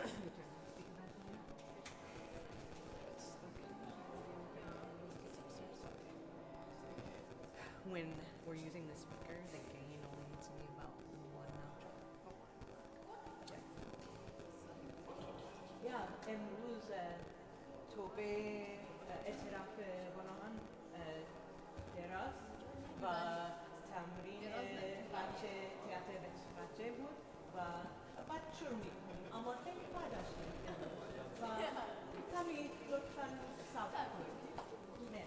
When we're using the speaker, the gain only needs to be about 1 notch. یا امروز توبه اعتراف گناهان دراز و تمرین بچه تئاتر بچه بود و بعد شروع میکنیم اما خیلی بعدش و کمی لطفا صبر کنید نه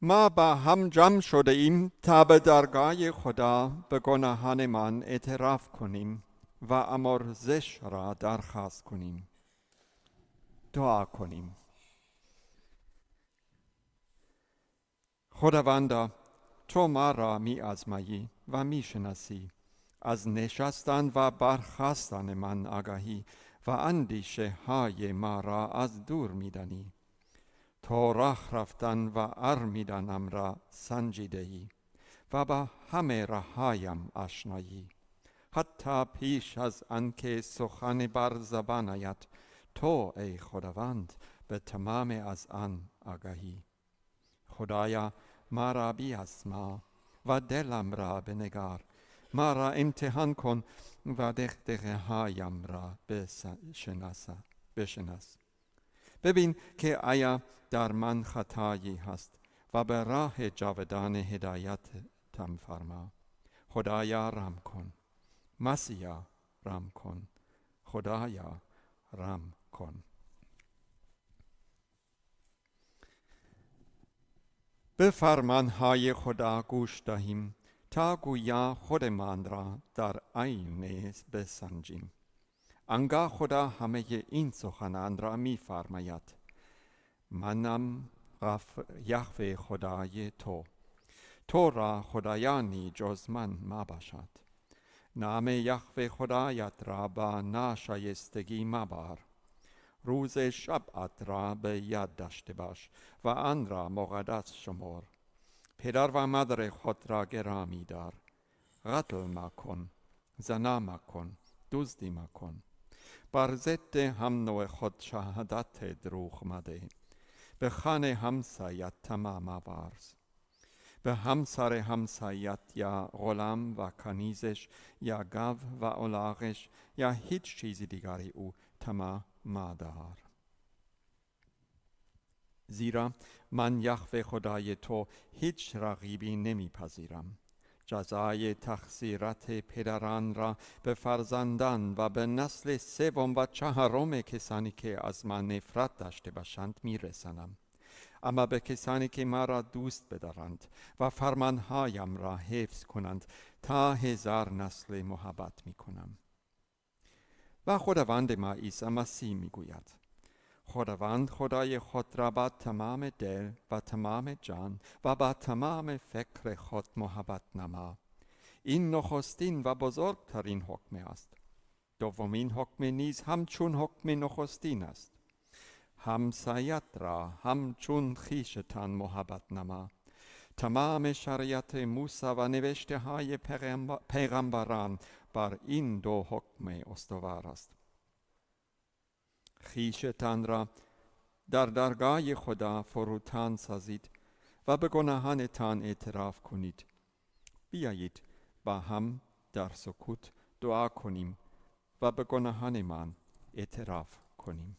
ما با هم جمع شده ایم تا به درگاه خدا به گناهانمان اعتراف کنیم و آمرزش را درخواست کنیم. دعا کنیم. خداوندا، تو ما را می آزمایی و می شناسی. از نشستن و برخاستن من آگاهی و اندیشه های ما را از دور می دانی. تو راه رفتن و آرمیدنم را سنجیده‌ای و با همه راه‌هایم آشنایی. حتی پیش از آنکه سخن بر زبان آید، تو ای خداوند به تمام از آن آگاهی. خدایا، ما را بیازما و دلم را بنگر. ما را امتحان کن و دغدغه هایم را بشناس. ببین که آیا در من خطایی هست و به راه جاودان هدایتم فرما. خدایا رحم کن. مسیحا رحم کن. خدایا رحم کن. به فرمانهای خدا گوش دهیم تا گویا خودمان را در آینه بسنجیم. آنگاه خدا همه این سخنان را می فرماید: منم یهوه خدای تو را خدایانی جز من مباشد. نام یهوه خدایت را با ناشایستگی مبر. روز شبعت را به یاد داشته باش و آن را مقدس شمر. پدر و مادر خود را گرامی دار. قتل مکن، زنا مکن، دزدی مکن. بر ضد هم نوع خود شهادت دروغ مده. به خانه همسایت طمع مورز. به همسر همسایت یا غلام و کنیزش یا گاو و الاغش یا هیچ چیز دیگری او طمع مدار. زیرا من یهوه خدای تو هیچ رقیبی نمیپذیرم. جزای تقصیرات پدران را به فرزندان و به نسل سوم و چهارم کسانی که از من نفرت داشته باشند میرسانم. اما به کسانی که مرا دوست بدارند و فرمانهایم را حفظ کنند تا 1000 نسل محبت میکنم. و خداوند ما عیسی مسیح میگوید: خداوند خدای خود را با تمام دل و تمام جان و با تمام فکر خود محبت نما. این نخستین و بزرگترین حکم است. دومین حکم نیز همچون حکم نخستین است: همسایت را همچون خویشتن محبت نما. تمام شریعت موسی و نوشته های پیغمبران بر این دو حکم استوار است. خویشتن را در درگاه خدا فروتن سازید و به گناهانتان اعتراف کنید. بیایید با هم در سکوت دعا کنیم و به گناهانمان اعتراف کنیم.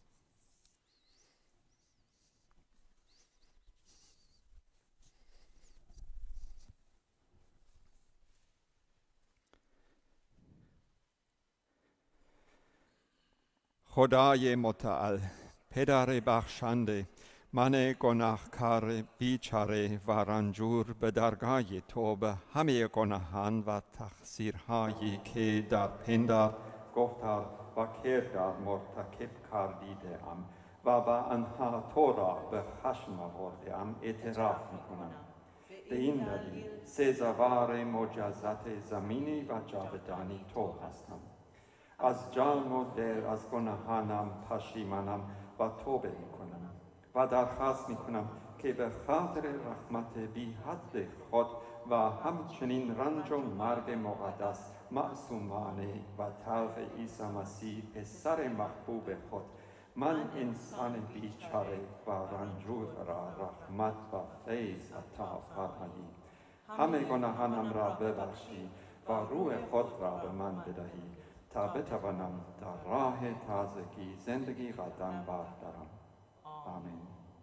خدای متعال، پدر بخشنده، من گناهکار بیچاره و رنجور به درگاه تو به همه گناهان و تقصیرهایی که در پندار، گفتار و کردار مرتکب کردیدم و با آنها تو را به خشم آورده‌ام اعتراف می‌کنم. به این دلیل سزاوار مجازات زمینی و جاودانی تو هستم. از جان و دل از گناهانم پشیمانم و توبه میکنم و درخواست میکنم که به خاطر رحمت بی حد خود و همچنین رنج و مرگ مقدس معصومانه و تلخ عیسی مسیح پسر محبوب خود، من انسان بیچاره و رنجور را رحمت و فیض عطا فرمایی. همه گناهانم را ببخشی و روح خود را به من بدهی تا بتوانم در راه تازگی زندگی قدم بردارم. آمین.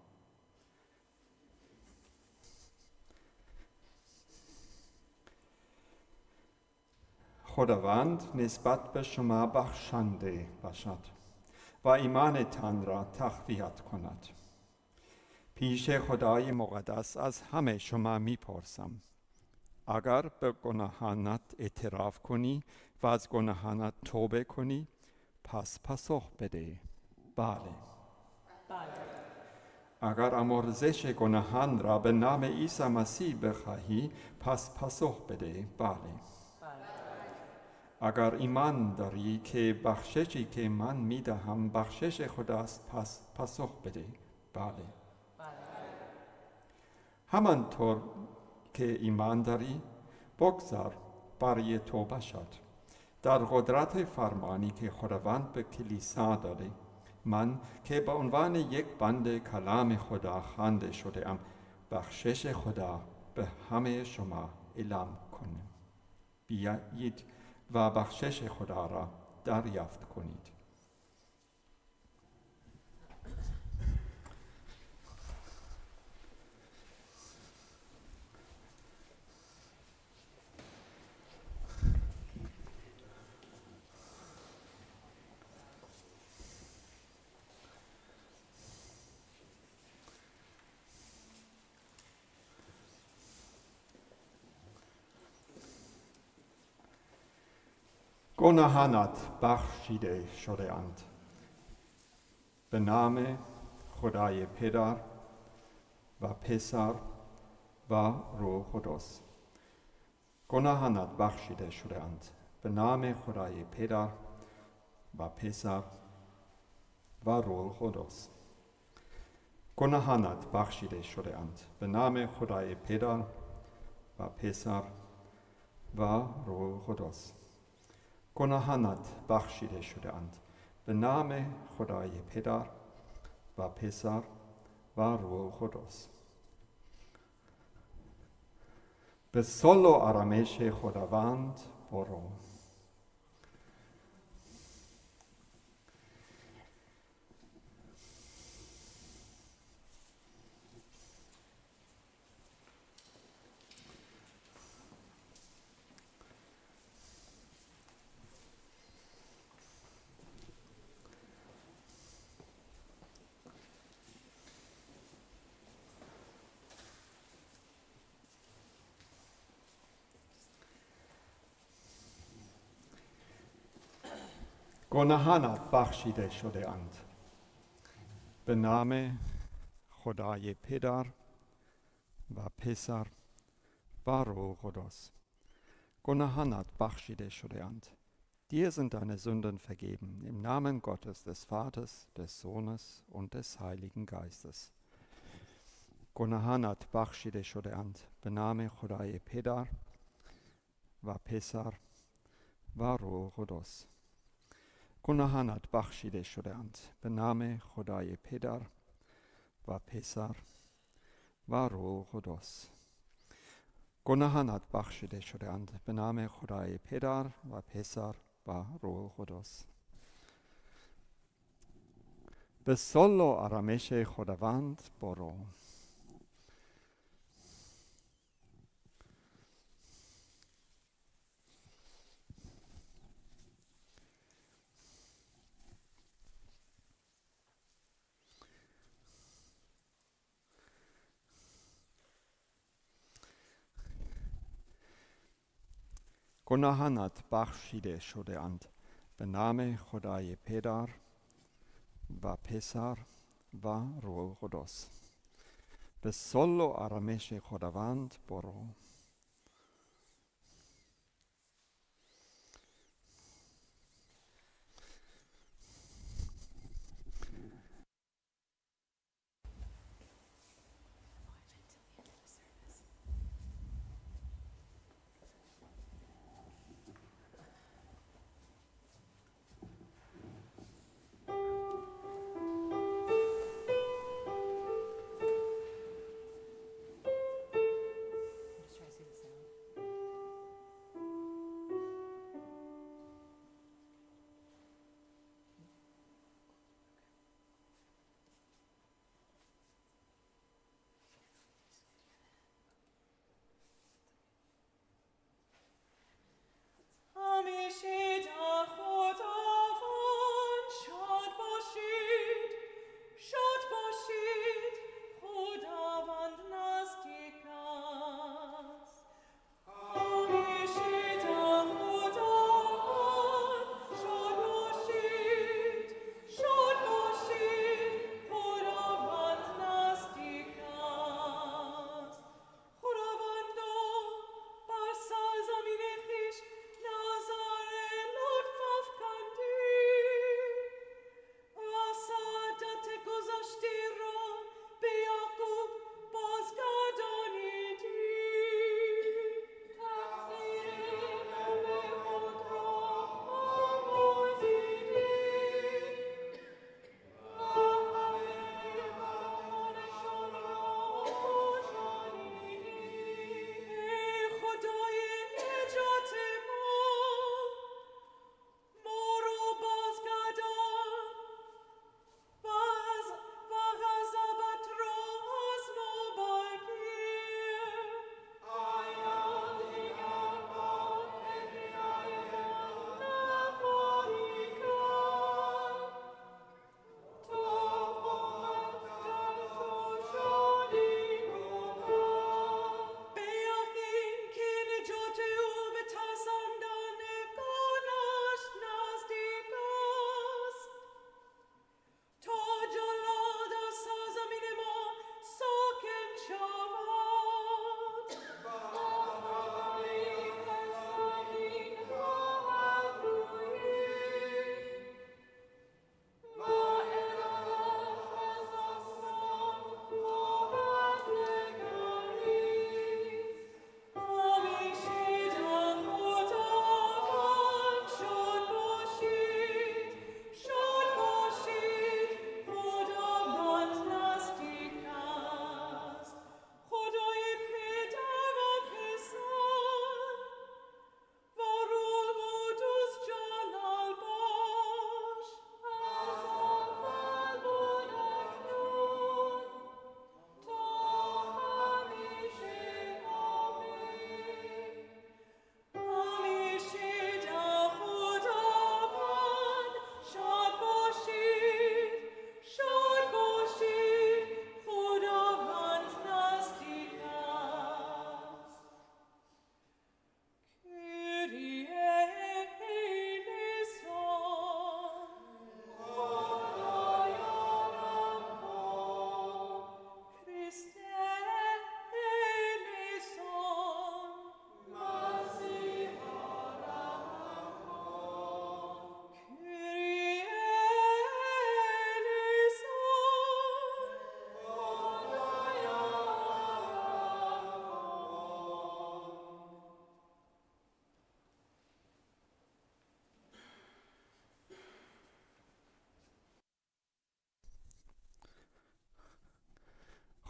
خداوند نسبت به شما بخشنده باشد و ایمانتان را تقویت کند. پیش خدای مقدس از همه شما میپرسم، اگر به گناهانت اعتراف کنی و از گناهانت توبه کنی، پس پاسخ بده بله. اگر آمرزش گناهان را به نام عیسی مسیح بخواهی، پس پاسخ بده بله. اگر ایمان داری که بخششی که من میدهم بخشش خداست، پس پاسخ بده بله. همانطور که ایمان داری، بگذار برای توبه شد. در قدرت فرمانی که خداوند به کلیسا داده، من که به عنوان یک بنده کلام خدا خوانده شده ام، بخشش خدا به همه شما اعلام کنم. بیایید و بخشش خدا را دریافت کنید. گناهانت بخشیده شده اند. به نام خدای پدر و پسر و روح قدس. گناهانت بخشیده شده اند. به نام خدای پدر و پسر و روح قدس. گناهانت بخشیده شده اند. به نام خدای پدر و پسر و روح قدس. گناهانت بخشیده شده اند. به نام خدای پدر و پسر و روح قدس. به صلح و آرامش خداوند برو. گناهانت بخشیده شده اند. به نام خدای پدر و پسر و روح Gottes. Gnadenhat bachschide schudeant. Dir sind deine Sünden vergeben, im Namen Gottes, des Vaters, des Sohnes und des Heiligen Geistes. Gnadenhat bachschide schudeant. Bename Khudai Pedar, va Pesar, va Ruh Godos. Gnadenhat bachschide schudeant. Bename Khudai Pedar, va Pesar, va Ruh Godos. گناهانت بخشیده شده‌اند به نام خدای پدر و پسر و روح قدس. به صلح و آرامش خداوند برو. گناهانت بخشیده شده‌اند به نام خدای پدر و پسر و روح قدس. به صلح و آرامش خداوند برو.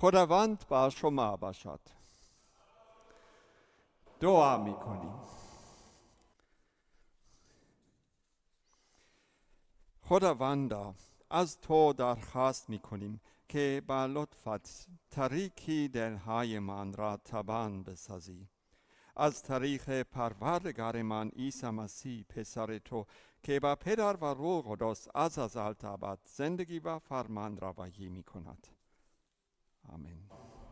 خداوند با شما باشد. دعا می‌کنیم. خداوندا، از تو درخواست می‌کنیم که با لطفت تاریکی دل‌هایمان را تابان بسازی. از طریق پروردگارمان عیسی مسیح پسر تو که با پدر و روح قدس از ازل تا ابد زندگی و فرمانروایی می‌کند. آمین.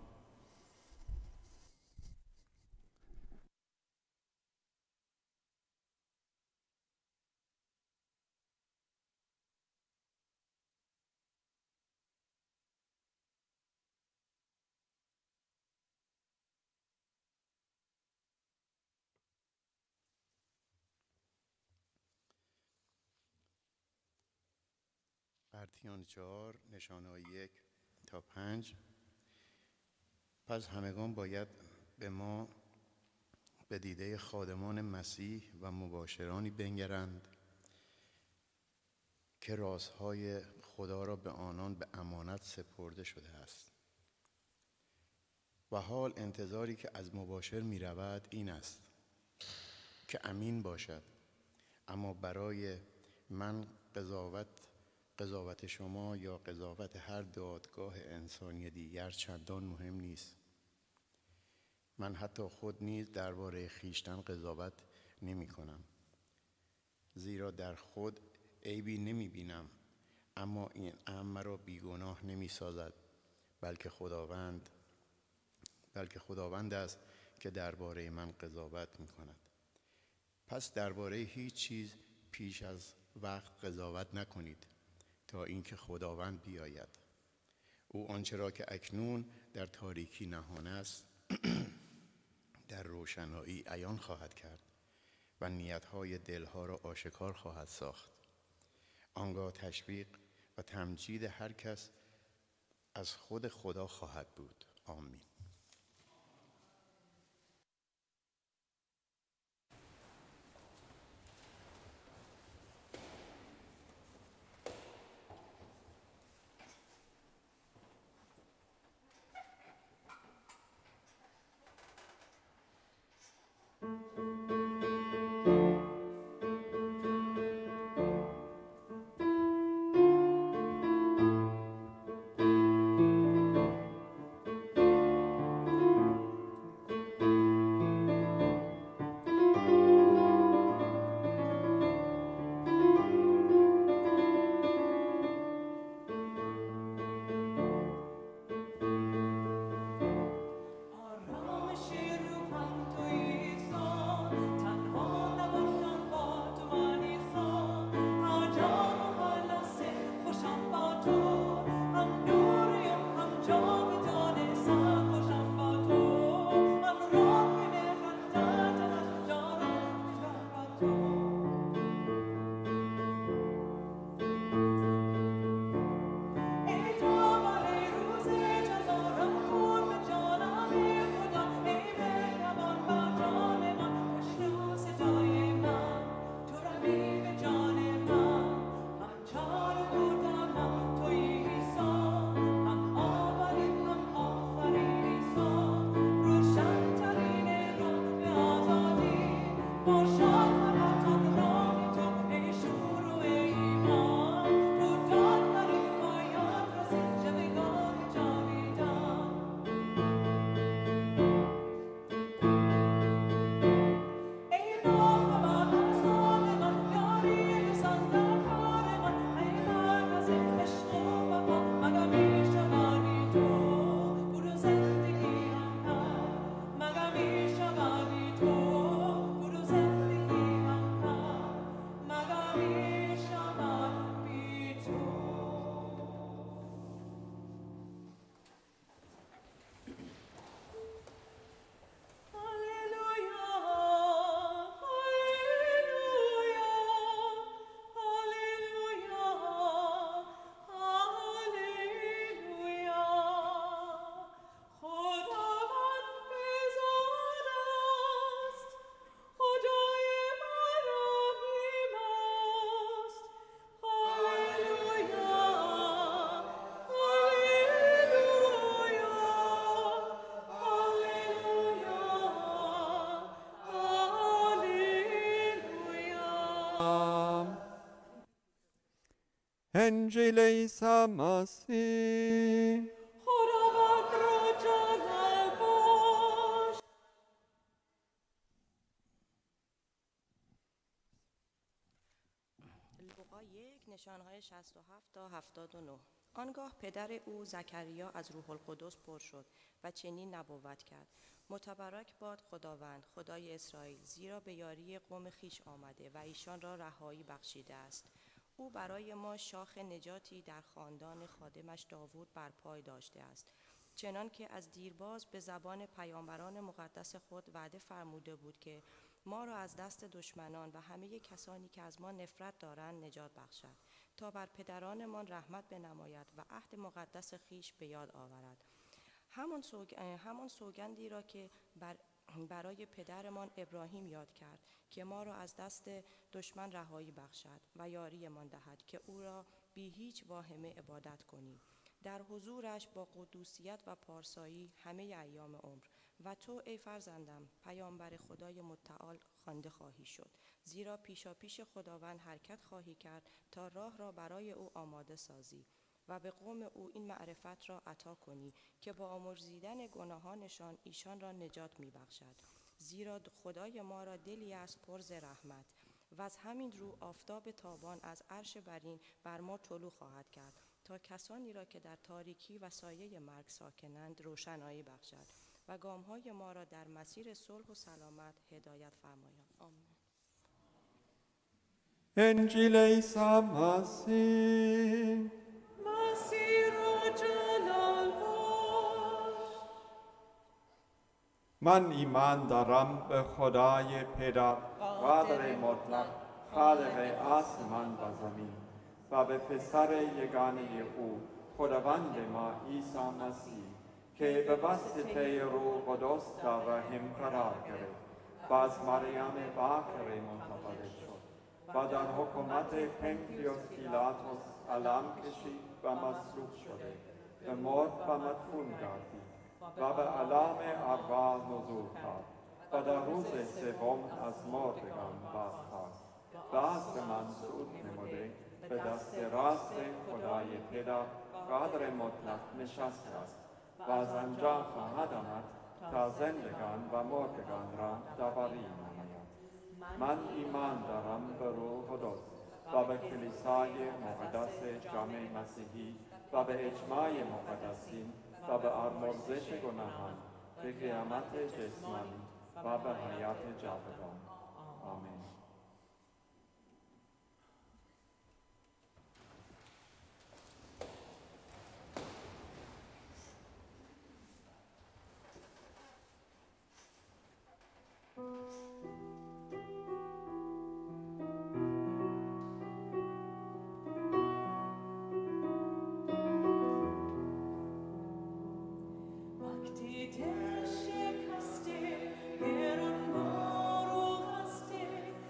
قرتیان 4 نشانه‌های 1 تا 5. پس همگان باید به ما به دیده خادمان مسیح و مباشرانی بنگرند که رازهای خدا را به آنان به امانت سپرده شده است. و حال انتظاری که از مباشر می رود این است که امین باشد، اما برای من قضاوت شما یا قضاوت هر دادگاه انسانی دیگر چندان مهم نیست. من حتی خود نیز درباره خویشتن قضاوت نمی کنم، زیرا در خود عیبی نمی بینم، اما این امر مرا بیگناه نمی سازد، بلکه خداوند است که درباره من قضاوت می کند. پس درباره هیچ چیز پیش از وقت قضاوت نکنید تا اینکه خداوند بیاید. او آنچه را که اکنون در تاریکی نهان است در روشنایی عیان خواهد کرد و نیتهای دلها را آشکار خواهد ساخت. آنگاه تشویق و تمجید هر کس از خود خدا خواهد بود. آمین. انجیل عیسی مسیح. خداوند را جلال باش. لوقا 1 نشانهای 67 تا 79. آنگاه پدر او زکریا از روح القدس پر شد و چنین نبوت کرد: متبرک باد خداوند خدای اسرائیل، زیرا به یاری قوم خیش آمده و ایشان را رهایی بخشیده است. او برای ما شاخ نجاتی در خاندان خادمش داوود برپای داشته است، چنان که از دیرباز به زبان پیامبران مقدس خود وعده فرموده بود که ما را از دست دشمنان و همه کسانی که از ما نفرت دارند نجات بخشد، تا بر پدرانمان رحمت بنماید و عهد مقدس خیش به یاد آورد. همان سوگندی را که برای پدرمان ابراهیم یاد کرد که ما را از دست دشمن رهایی بخشد و یاریمان دهد که او را بی هیچ واهمه عبادت کنیم در حضورش با قدوسیت و پارسایی همه ایام عمر. و تو ای فرزندم پیامبر خدای متعال خوانده خواهی شد، زیرا پیشاپیش خداوند حرکت خواهی کرد تا راه را برای او آماده سازی و به قوم او این معرفت را عطا کنی که با آمرزیدن گناهانشان ایشان را نجات می بخشد. زیرا خدای ما را دلی است پر ز رحمت و از همین رو آفتاب تابان از عرش برین بر ما طلوع خواهد کرد تا کسانی را که در تاریکی و سایه مرگ ساکنند روشنایی بخشد و گامهای ما را در مسیر صلح و سلامت هدایت فرماید. آمین. انجیل عیسی مسیح. مسیح را جلال باش. من ایمان دارم به خدای پدر قادر مطلق، خالق آسمان و زمین، و به پسر یگانه او خداوند ما عیسی مسیح که به واسطه روح قدس در رحم قرار گرفت و از مریم باکره منتقل شد و در حکومت پنتیوس پیلاطس علم کشید و مصلوب شده، به مرد و مدفون گردید و به علام ارواح نزول کرد و در روز سوم از مردگان بازخاست و از به من صعود نموده به دست راست خدای پدر قادر مطلق نشسته است و از آنجا خواهد آمد تا زندگان و مردگان را داوری نماید. من ایمان دارم به روح قدس و به کلیسای مقدس جامع مسیحی و به اجماع مقدسین و به آمرزش گناهان، به قیامت جسمانی و به حیات جاودان. آمین. وقتی دل شکسته گرانبار و خسته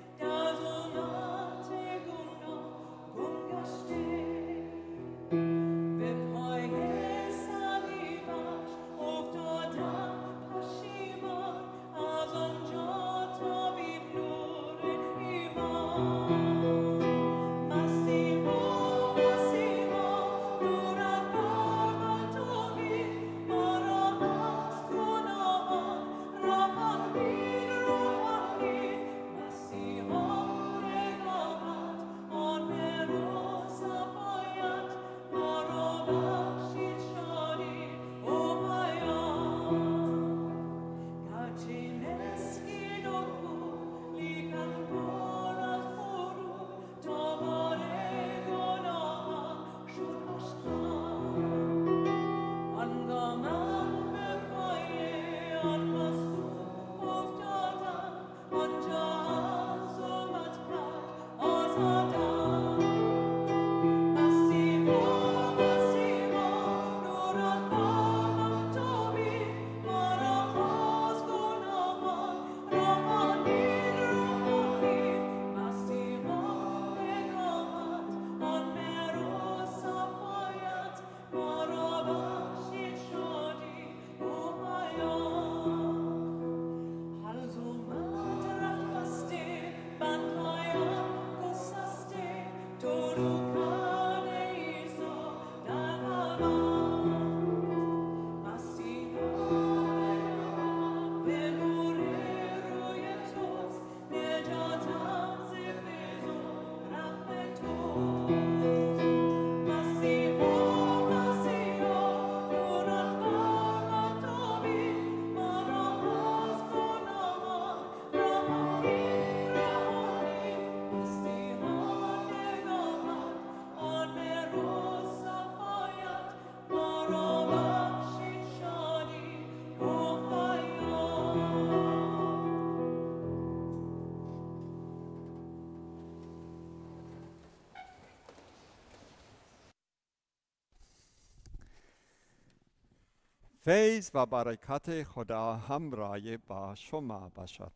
فیض و برکت خدا همراه با شما باشد.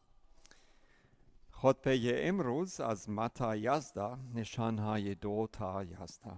خطبه امروز از متی 11 نشانهای 2 تا 11.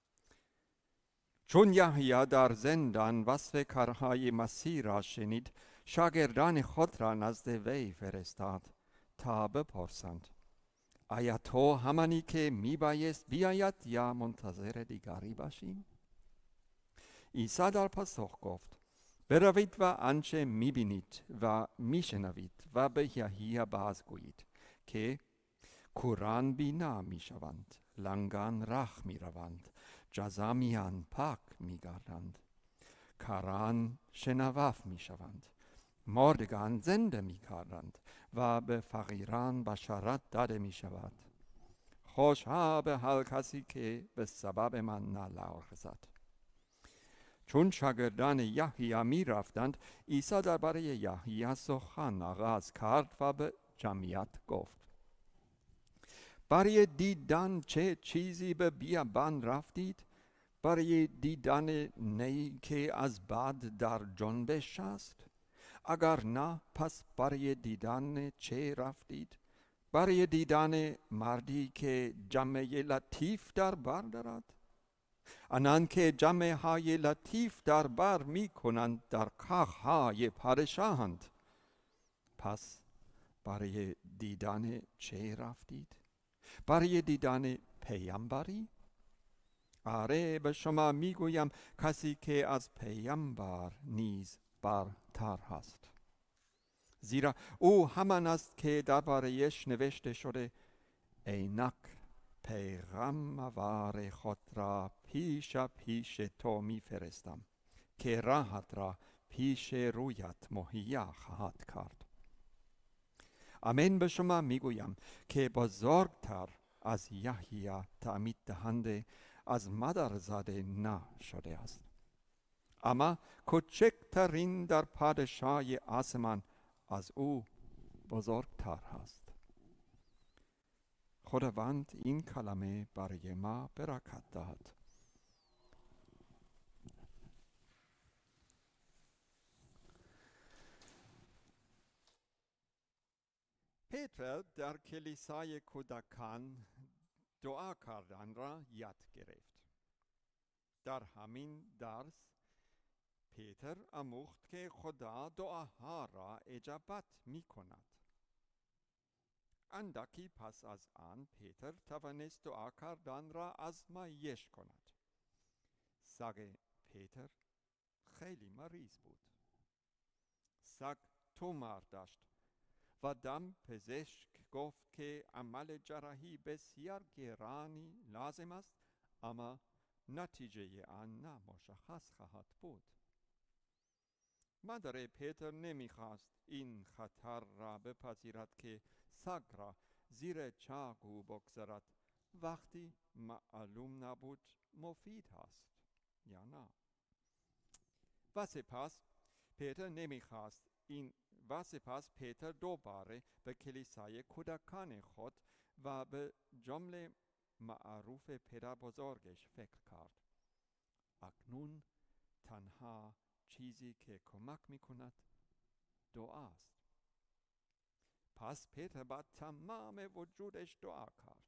چون یحیی در زندان وصف کارهای مسیح را شنید، شاگردان خود را نزد وی فرستاد تا بپرسند: آیا تو همانی که میبایست بیاید یا منتظر دیگری باشیم؟ عیسی در پاسخ گفت: بروید و آنچه میبینید و میشنوید و به یحیی بازگویید که کوران بینا میشوند، لنگان راه میروند، جزامیان پاک میگردند، کاران شنواف میشوند، مردگان زنده میگردند و به فقیران بشارت داده میشود. خوشا به هر کسی که به سبب من نالرزد. چون شاگردان یحیی می رفتند، عیسی درباره یحیی سخن آغاز کرد و به جمعیت گفت: برای دیدن چه چیزی به بیابان رفتید؟ برای دیدن نی که از باد در جنبش است؟ اگر نه، پس برای دیدن چه رفتید؟ برای دیدن مردی که جامه لطیف در بر دارد؟ آنان که جامه های لطیف در بر می کنند در کاخهای پادشاهند. پس برای دیدن چه رفتید؟ برای دیدن پیامبری؟ آره، به شما میگویم کسی که از پیامبر نیز برتر است، زیرا او همان است که درباره‌اش نوشته شده: اینک پیغامبر خود را پیش تو میفرستم که راهت را پیش رویت مهیا خواهد کرد. آمین به شما میگویم که بزرگتر از یحیی تعمید دهنده از مادرزاده نشده است، اما کوچکترین در پادشاهی آسمان از او بزرگتر است. خداوند این کلمه برای ما برکت دهد. پتر در کلیسای کودکان دعا کردن را یاد گرفت. در همین درس پتر آموخت که خدا دعاها را اجابت می کند. اندکی پس از آن پتر توانست دعا کردن را آزمایش کند. سگ پتر خیلی مریض بود. سگ تومار داشت و دم پزشک گفت که عمل جراحی بسیار گرانی لازم است، اما نتیجه آن نامشخص خواهد بود. مادر پتر نمیخواست این خطر را بپذیرد که سگ را زیر چاقو بگذارد وقتی معلوم نبود مفید است یا نه. و سپس پتر دوباره به کلیسای کودکان خود و به جمله معروف پدر بزرگش فکر کرد. اکنون تنها چیزی که کمک میکند دعاست. پس پتر با تمام وجودش دعا کرد.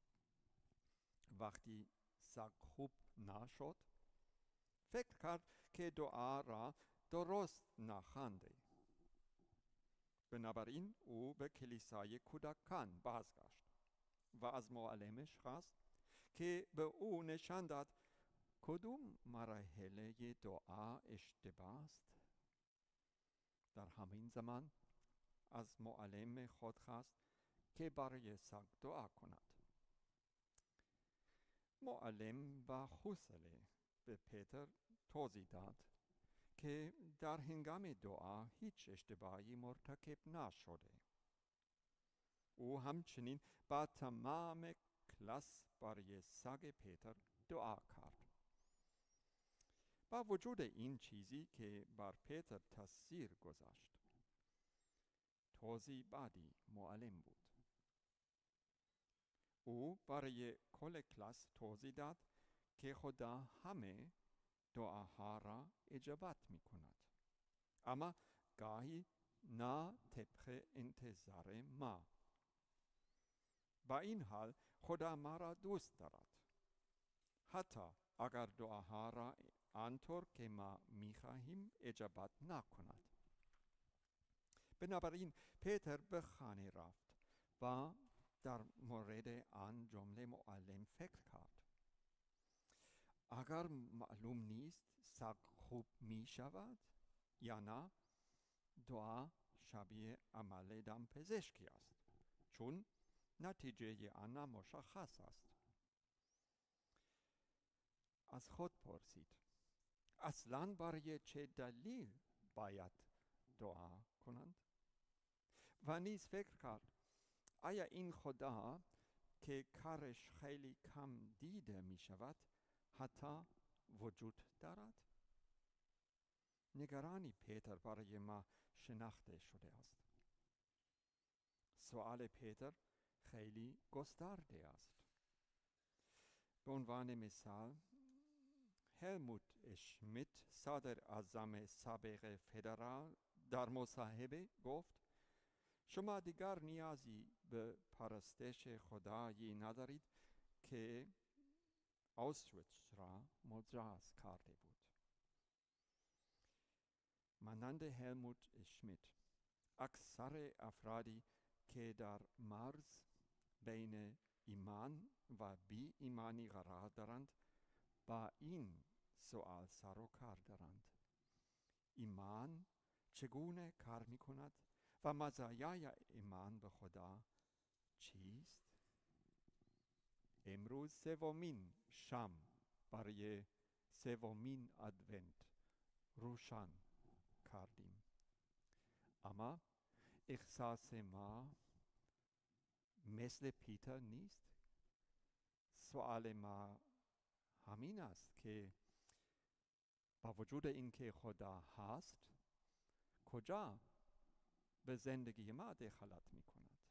وقتی سگ خوب نشد، فکر کرد که دعا را درست نخوانده. بنابراین او به کلیسای کودکان بازگشت و از معلمش خواست که به او نشان داد کدوم مرحله دعا اشتباه است. در همین زمان از معلم خود خواست که برای سگ دعا کند. معلم با حوصله به پتر توضیح داد که در هنگام دعا هیچ اشتباهی مرتکب نشده. او همچنین با تمام کلاس برای سگ پتر دعا کرد. با وجود این چیزی که بر پتر تاثیر گذاشت، توضیح بعدی معلم بود. او برای کل کلاس توضیح داد که خدا همه دعاها را اجابت می کند، اما گاهی نه طبق انتظار ما. با این حال خدا ما را دوست دارد، حتی اگر دعاها را آنطور که ما می‌خواهیم اجابت نکند. بنابراین پیتر به خانه رفت و در مورد آن جمله معلم فکر کرد. اگر معلوم نیست سگ خوب می شود یا نه، دعا شبیه عمل دمپزشکی است، چون نتیجه آن مشخص است. از خود پرسید اصلاً برای چه دلیل باید دعا کنند؟ و نیز فکر کرد آیا این خدا که کارش خیلی کم دیده می شود حتی وجود دارد؟ نگرانی پیتر برای ما شناخته شده است. سوال پیتر خیلی گسترده است. به عنوان مثال، هلموت اشمیت صدر اعظم سابق فدرال در مصاحبه گفت شما دیگر نیازی به پرستش خدایی ندارید که آوشویتس را مجاز کرده بود. مانند هلموت اشمیت، اکثر افرادی که در مرز بین ایمان و بی ایمانی قرار دارند با این سوال سر و کار دارند: ایمان چگونه کار می کند و مزایای ایمان به خدا چیست؟ امروز سومین شام برای سومین ادونت روشن کردیم، اما احساس ما مثل پیتر نیست. سوال ما همین است که با وجود اینکه خدا هست، کجا به زندگی ما دخالت می کند؟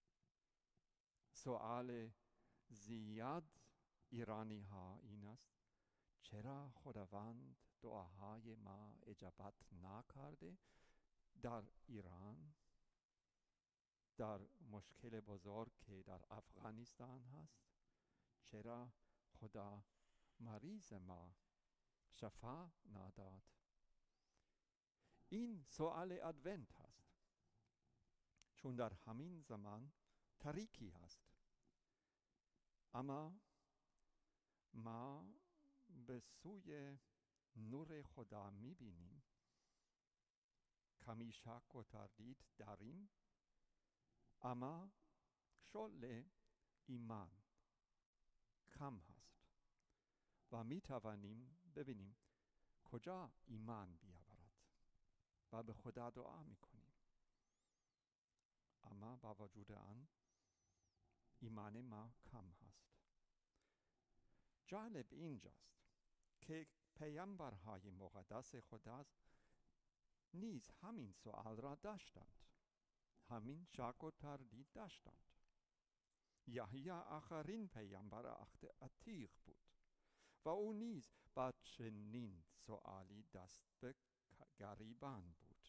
سوال زیاد ایرانی ها این است: چرا خداوند دعاهای ما اجابت نکرده در ایران، در مشکل بزرگ که در افغانستان هست؟ چرا خدا مریض ما شفا نداد؟ این سوال ادونت هست، چون در همین زمان تاریکی هست، اما ما به سوی نور خدا میبینیم. کمی شک و تردید داریم، اما شعله ایمان کم هست و می توانیم ببینیم کجا ایمان بیاورد و به خدا دعا می کنیم، اما با وجود آن ایمان ما کم هست. جالب اینجاست که پیامبرهای مقدس خدا نیز همین سوال را داشتند، همین شک و تردید داشتند. یحیی آخرین پیامبر عهد عتیق بود و او نیز با چنین سوالی دست به گریبان بود.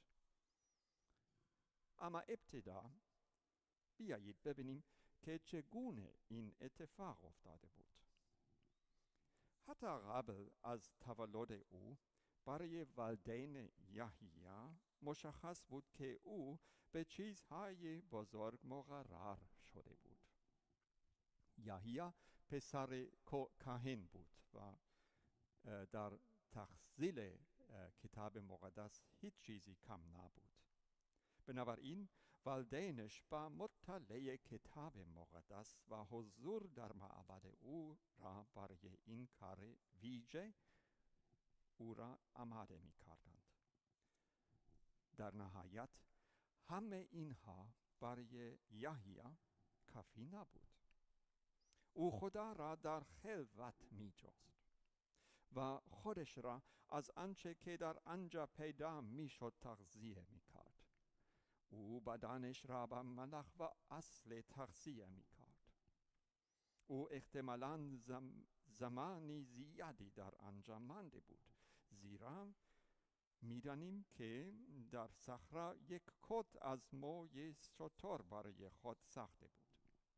اما ابتدا بیایید ببینیم که چگونه این اتفاق افتاده بود. حتی قبل از تولد او برای والدین یحیی مشخص بود که او به چیزهای بزرگ مقرر شده بود. یحیی پسر کاهن بود و در تحصیل کتاب مقدس هیچ چیزی کم نبود. بنابراین والدینش با مطالعه کتاب مقدس و حضور در معبد او را برای این کار ویژه او را آماده می کردند. در نهایت همه اینها برای یحیی کافی نبود. او خدا را در خلوت می جست و خودش را از آنچه که در آنجا پیدا می شد تغذیه می کرد. او بدنش را با ملح و عسل تغذیه می کرد. او احتمالاً زمانی زیادی در آنجا مانده بود زیرا می‌دانیم که در صحرا یک کت از موی شتر برای خود ساخته بود.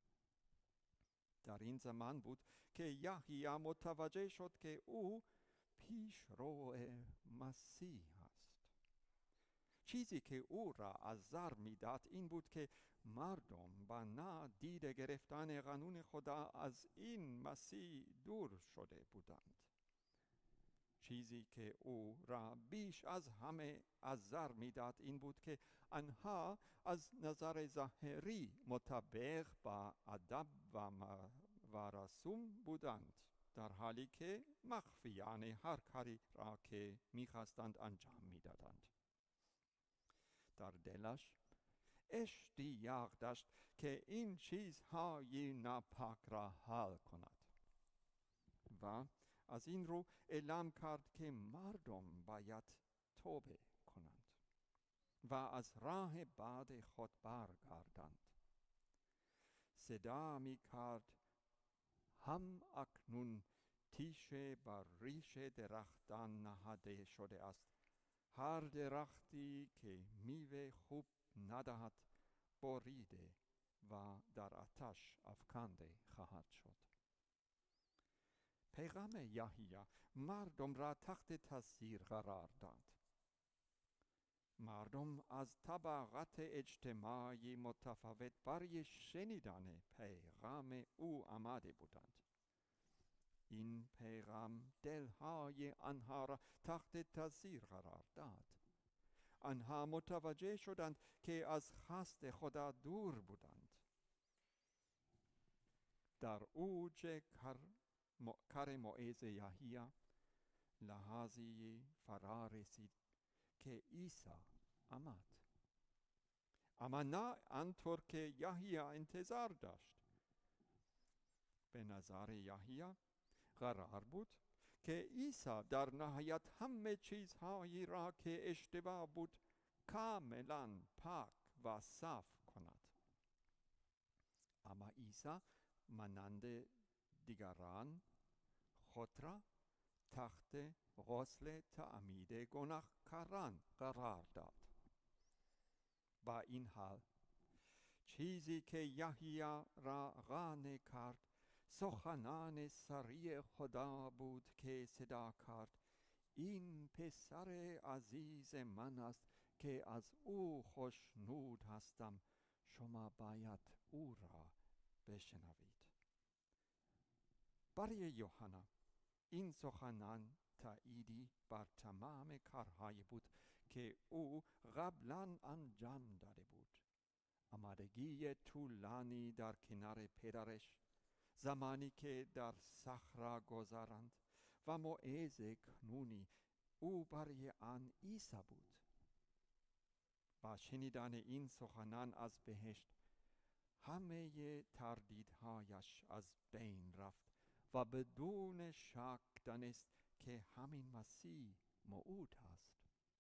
در این زمان بود که یحیی متوجه شد که او پیشرو مسیح است. چیزی که او را آزار می‌داد این بود که مردم با نادیده گرفتن قانون خدا از این مسیح دور شده بودند. چیزی که او را بیش از همه آزار می‌داد این بود که آنها از نظر ظاهری مطابق با ادب و رسوم بودند، در حالی که مخفیانه هر کاری را که می‌خواستند انجام می‌دادند. در دلش اشتیاق داشت که این چیزهای ناپاک را حل کند و از این رو اعلام کرد که مردم باید توبه کنند و از راه بد خود برگردند. صدا می کرد هم اکنون تیشه بر ریش درختان نهاده شده است. هر درختی که میوه خوب ندهد بریده و در آتش افکنده خواهد شد. پیغام یحیی مردم را تحت تاثیر قرار داد. مردم از طبقات اجتماعی متفاوت برای شنیدن پیغام او آماده بودند. این پیغام دلهای آنها را تحت تاثیر قرار داد. آنها متوجه شدند که از خواست خدا دور بودند. در اوج کار موعظ یحیی لحظه‌ای فرا رسید که عیسی آمد، اما نه آنطور که یحیی انتظار داشت. به نظر یحیی قرار بود که عیسی در نهایت همه چیزهایی را که اشتباه بود کاملا پاک و صاف کند. اما عیسی مانند دیگران خود را تحت غسل تعمید گناهکاران قرار داد. با این حال چیزی که یحیی را قانع کرد سخنان سریع خدا بود که صدا کرد این پسر عزیز من است که از او خوشنود هستم، شما باید او را بشنوید. برای یوحنا این سخنان تأییدی بر تمام کارهایی بود که او قبلا انجام داده بود. آمادگی طولانی در کنار پدرش، زمانی که در صحرا گذراند و موعظه کنونی او برای آن عیسی بود. با شنیدن این سخنان از بهشت همه تردیدهایش از بین رفت و بدون شک دانست که همین مسیح موعود است.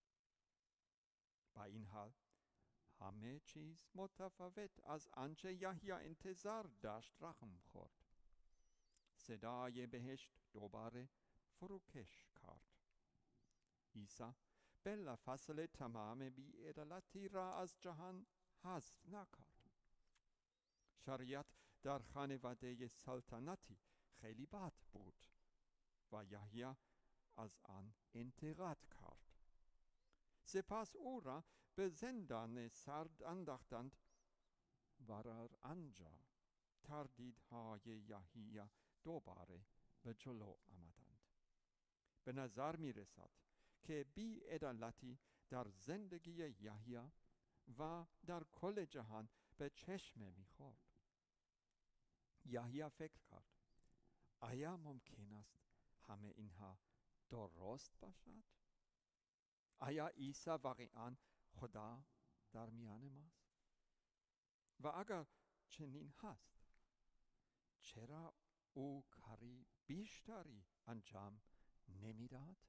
با این حال همه چیز متفاوت از آنچه یحیی انتظار داشت رقم خورد. صدای بهشت دوباره فروکش کرد. عیسی بلافاصله تمام بی‌عدالتی را از جهان حذف نکرد. شریعت در خانواده سلطنتی خیلی بد بود و یحیی از آن انتقاد کرد. سپس او را به زندان سرد انداختند و در آنجا تردیدهای یحیی دوباره به جلو آمدند. به نظر می رسد که بی‌عدالتی در زندگی یحیی و در کل جهان به چشم می خورد. یحیی فکر کرد آیا ممکن است همه اینها درست باشد؟ آیا عیسی واقعا خدا در میان ماست؟ و اگر چنین هست چرا او کاری بیشتری انجام نمیداد؟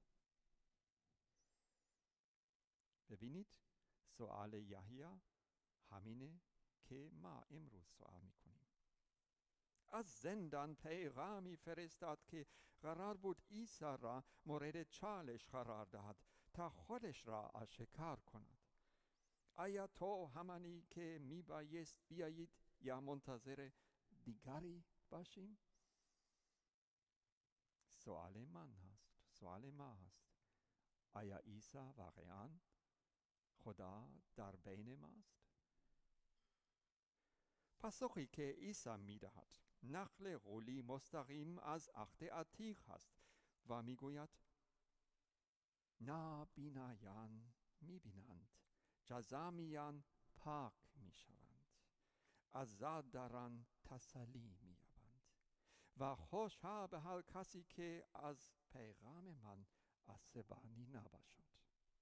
ببینید سوال یحیی همینه که ما امروز سوال میکنیم. از زندان پیغامی فرستاد که قرار بود عیسی را مورد چالش قرار دهد تا خودش را آشکار کند. آیا تو همانی که میبایست بیایید یا منتظر دیگری باشیم؟ سوال ما هست. آیا عیسی واقعا خدا در بین ماست؟ پاسخی که عیسی میدهد نقل قولی مستقیم از عهد عتیق است و میگوید نابینایان میبینند، جزامیان پاک میشوند، عزاداران تسلی مییابند و خوشا به هر کسی که از پیغام من عصبانی نباشد.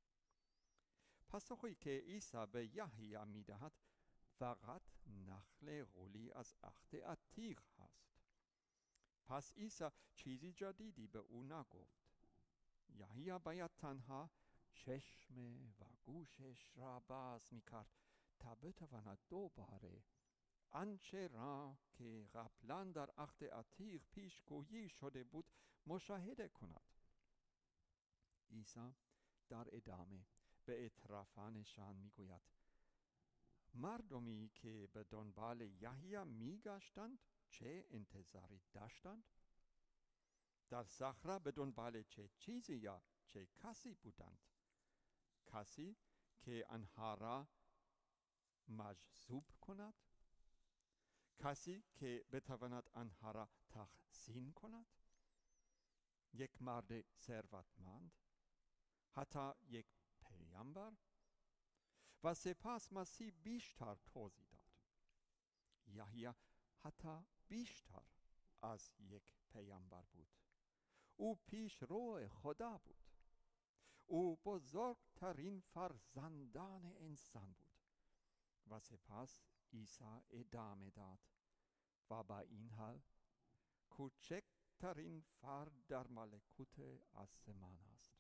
پاسخی که عیسی به یحیی میدهد فقط نقل قولی از عهد عتیق هست. پس عیسی چیزی جدیدی به او نگفت. یحیی باید تنها چشم و گوشش را باز میکرد تا بتواند دوباره آنچه را که قبلا در عهد عتیق پیشگویی شده بود مشاهده کند. عیسی در ادامه به اطرافانشان میگوید مردمی که به دنبال یحیی میگشتند چه انتظاری داشتند؟ در صحرا به دنبال چه چیزی یا چه کسی بودند؟ کسی که آنها را مجذوب کند؟ کسی که بتواند آنها را تحسین کند؟ یک مرد ثروتمند؟ حتی یک پیامبر؟ و سپس مسیح بیشتر توضیح داد. یحیی حتی بیشتر از یک پیامبر بود. او پیشرو خدا بود. او بزرگترین فرزندان انسان بود. و سپس عیسی ادامه داد و با این حال کوچکترین فرد در ملکوت آسمان است.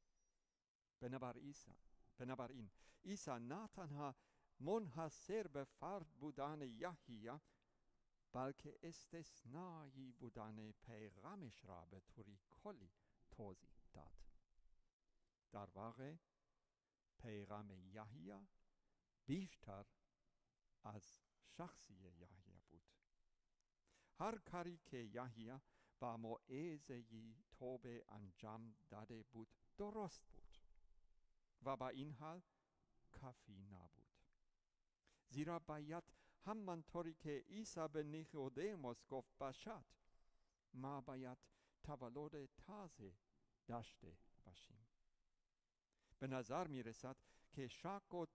بنابراین عیسی نه تنها منحصر به فرد بودن یحیی بلکه استثنایی بودن پیغامش را به طوری کلی توضیح داد. در واقع پیغام یحیی بیشتر از شخصی یحیی بود. هر کاری که یحیی با موعظه توبه انجام داده بود درست بود و با این حال کافی نبود. زیرا باید همانطوری که عیسی به نیقودیموس گفت باشد، ما باید تولد تازه داشته باشیم. به نظر می رسد که شک و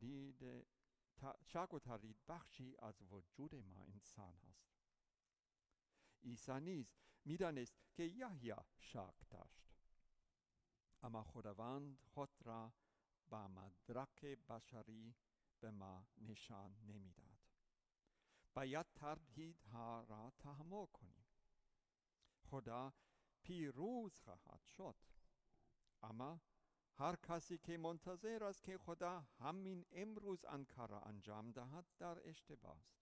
تردید بخشی از وجود ما انسان هست. عیسی نیز می دانست که یحیی شک داشت، اما خداوند خود را با مدرک بشری به ما نشان نمیداد. باید تردیدها را تحمل کنیم. خدا پیروز خواهد شد، اما هر کسی که منتظر است که خدا همین امروز آن کار را انجام دهد در اشتباه است.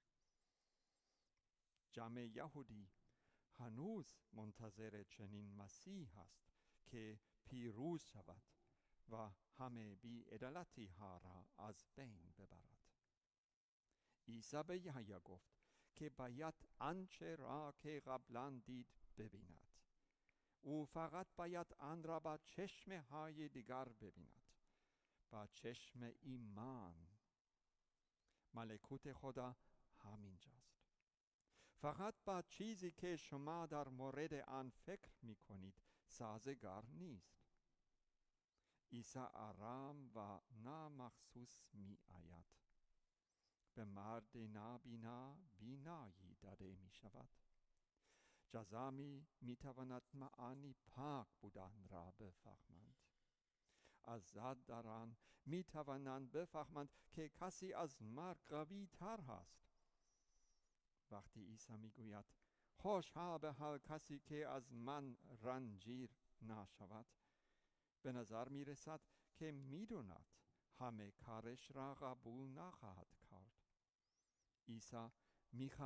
جامعه یهودی هنوز منتظر چنین مسیح است که پیروز شود و همه بی‌عدالتی ها را از بین ببرد. عیسی به یحیی گفت که باید آنچه را که قبلا دید ببیند. او فقط باید آن را با چشم‌های دیگر ببیند، با چشم ایمان. ملکوت خدا همینجاست. فقط با چیزی که شما در مورد آن فکر می کنید سازگار نیست. عیسی آرام و نامخصوص می آید. به مرد نابینا بینایی داده می شود. جزامی می تواند معانی پاک بودن را بفهمند. عزاداران می توانند بفهمند که کسی از مرگ قوی تر هست. وقتی عیسی می گوید خوشا به هر کسی که از من رنجیر نشود، به نظر می رسد که می داند همه کارش را قبول نخواهد کرد. عیسی می خواهد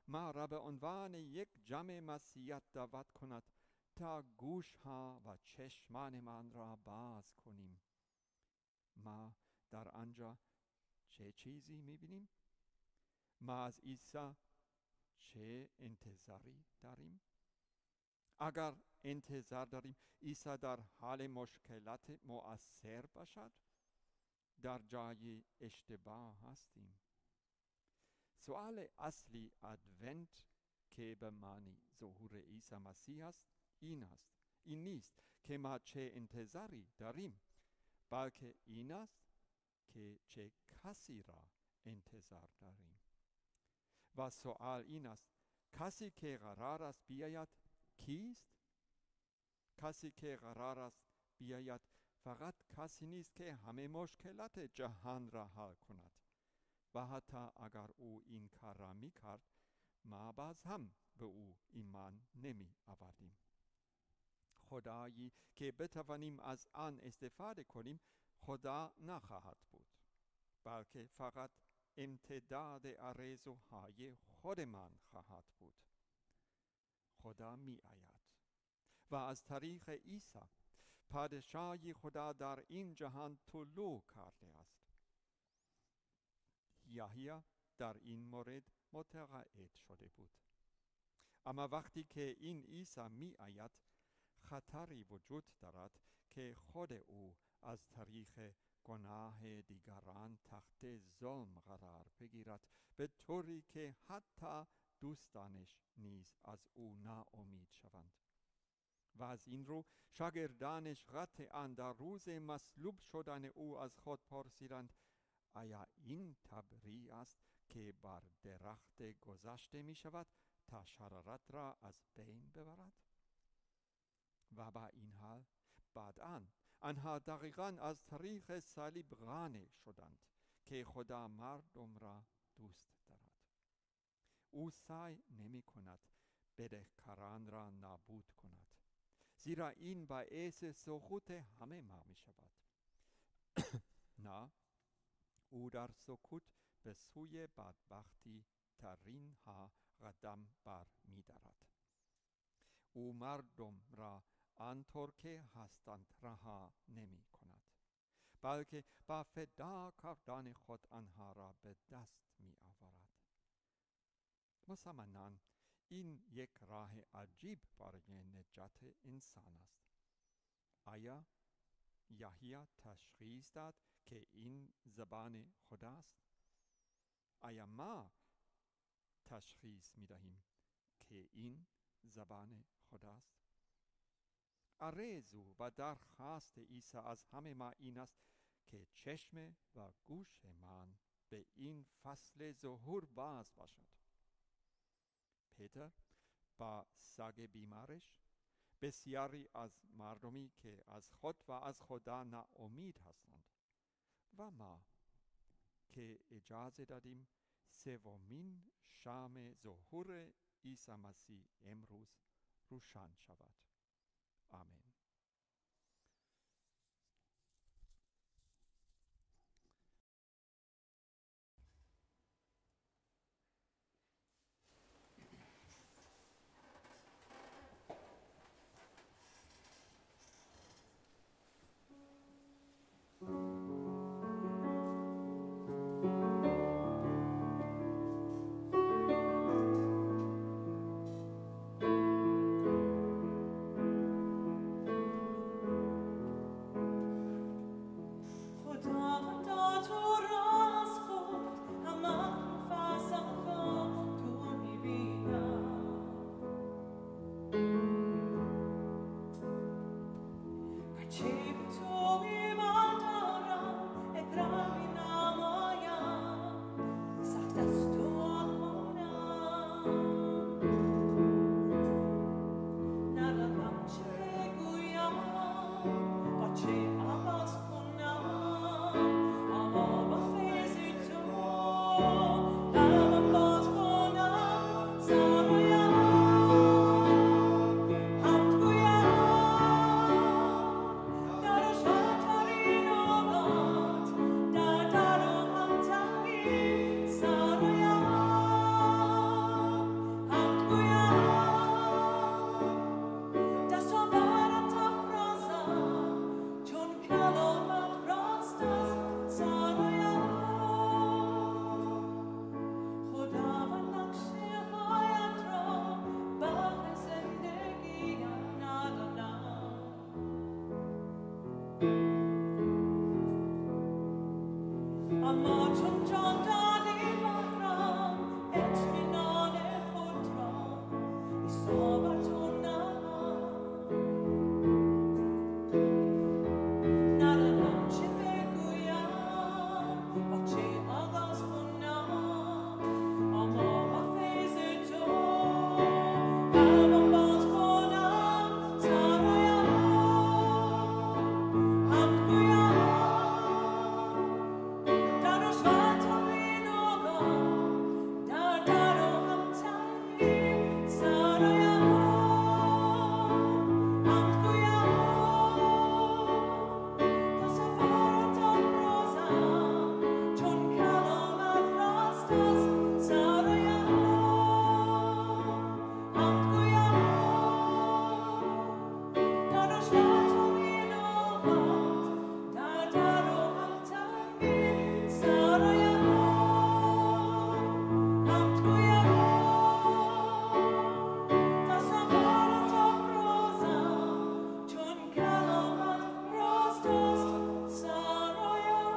ما را به عنوان یک جمع مسیحیت دعوت کند تا گوش ها و چشمان من را باز کنیم. ما در آنجا چه چیزی می‌بینیم؟ ما از عیسی چه انتظاری داریم؟ اگر انتظار داریم عیسی در حال مشکلات مؤثر باشد، در جای اشتباه هستیم. سوال اصلی ادونت که به معنی ظهور عیسی مسیح است این نیست که ما چه انتظاری داریم، بلکه این است که چه کسی را انتظار داریم. و سوال این است: کسی که قرار است بیاید کیست؟ کسی که قرار است بیاید فقط کسی نیست که همه مشکلات جهان را حل کند و حتی اگر او این کار را می کرد ما باز هم به او ایمان نمی آوردیم. خدایی که بتوانیم از آن استفاده کنیم خدا نخواهد بود، بلکه فقط امتداد آرزوهای خودمان خواهد بود. خدا می آید و از طریق عیسی پادشاهی خدا در این جهان طلوع کرده است. یحیی در این مورد متقاعد شده بود. اما وقتی که این عیسی می آید خطری وجود دارد که خود او از طریق گناه دیگران تحت ظلم قرار بگیرد، به طوری که حتی دوستانش نیز از او ناامید شوند. و از این رو شاگردانش قطعاً در روز مصلوب شدن او از خود پرسیدند: آیا این تبری است که بر درخت گذاشته می شود تا شرارت را از بین ببرد؟ و با این حال بعداً آنها دقیقاً از طریق صلیب قانع شدند که خدا مردم را دوست دارد. او سعی نمی کند بدهکاران را نابود کند، زیرا این باعث سقوط همه ما می شود. نه، او در سکوت به سوی بدبختی ترین ها قدم بر می دارد. او مردم را آنطور که هستند رها نمی کند، بلکه با فدا کردن خود آنها را به دست می آورد. مسلماً این یک راه عجیب برای نجات انسان است. آیا یحیی تشخیص داد که این زبان خداست؟ آیا ما تشخیص می دهیم که این زبان خداست؟ آرزو و درخواست عیسی از همه ما این است که چشم و گوش من به این فصل ظهور باز باشد. پتر با سگ بیمارش، بسیاری از مردمی که از خود و از خدا ناامید هستند و ما که اجازه دادیم سومین شام ظهور عیسی مسیح امروز روشن شود. آمین. اما چون جان دادی بهرم اطمینان خود را اصابت و ندانم چه بگویم و چه آغاز کنم اما با فیض تو قلبم باز کنم سرایم حمد گویم در رشوت و بیناگان در و همتنی سرایم حمد گویم تصورات افرازم چون کلامت راست است سرایم حمد گویم در رشوت و بیناگان در و همتنی سرایم حمد گویم تصورات افرازم چون کلامت راست است سرایم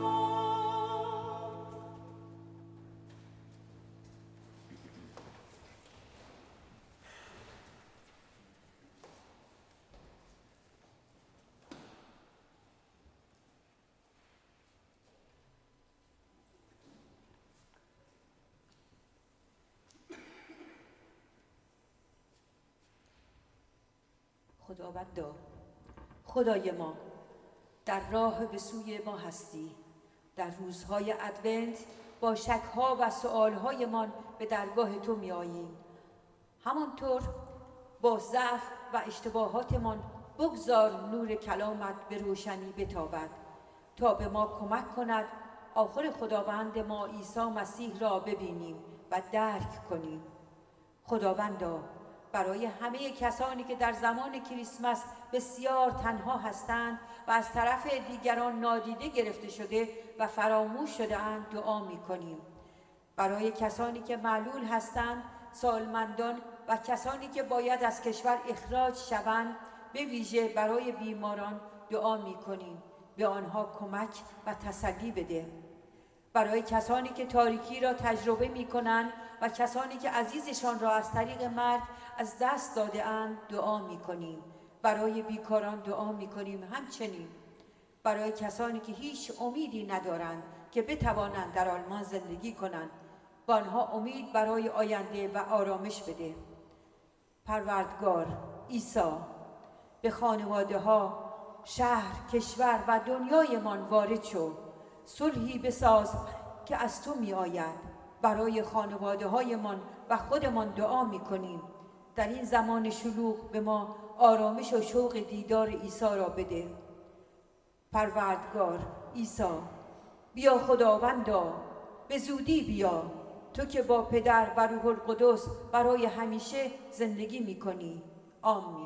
خداوندا، خدای ما، در راه به سوی ما هستی. در روزهای ادونت با شکها و سؤالهایمان به درگاه تو می آییم. همانطور با ضعف و اشتباهاتمان بگذار نور کلامت به روشنی بتابد تا به ما کمک کند آخر خداوند ما عیسی مسیح را ببینیم و درک کنیم. خداوندا، برای همه کسانی که در زمان کریسمس بسیار تنها هستند و از طرف دیگران نادیده گرفته شده و فراموش شده اند دعا می کنیم. برای کسانی که معلول هستند، سالمندان و کسانی که باید از کشور اخراج شوند، به ویژه برای بیماران دعا می کنیم. به آنها کمک و تسلی بده. برای کسانی که تاریکی را تجربه می کنند و کسانی که عزیزشان را از طریق مرگ از دست داده اند دعا می کنیم. برای بیکاران دعا می کنیم. همچنین برای کسانی که هیچ امیدی ندارند که بتوانند در آلمان زندگی کنند، با آنها امید برای آینده و آرامش بده. پروردگار عیسی، به خانواده ها، شهر، کشور و دنیایمان وارد شو. صلحی بساز که از تو می آید. برای خانواده هایمان و خودمان دعا می کنیم. در این زمان شلوغ به ما آرامش و شوق دیدار عیسی را بده. پروردگار عیسی، بیا خداوندا، به زودی بیا، تو که با پدر و روح القدس برای همیشه زندگی می کنی. آمین.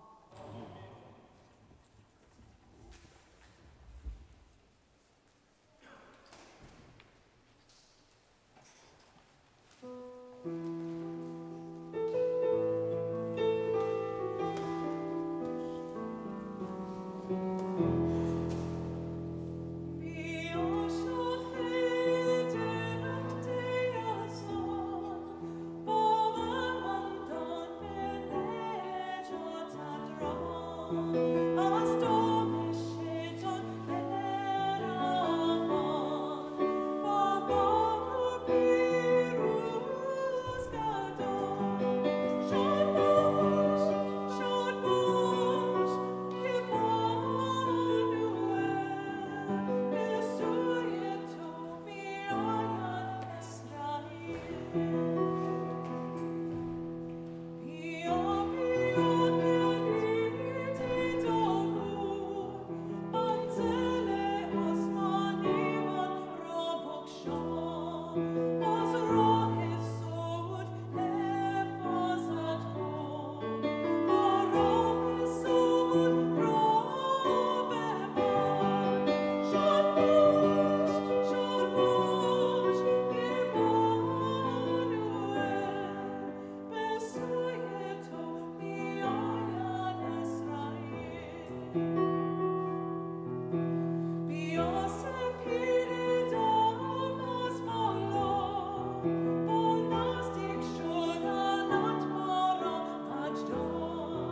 بیا شاخه درخت یاسان باورمندان به نجاتت را از دام شیطان برهان با بار و پیروز گردان. شاد باش که مانوئل به سوی تو میآید اسرائیل. بیا بیا دلیل دیدار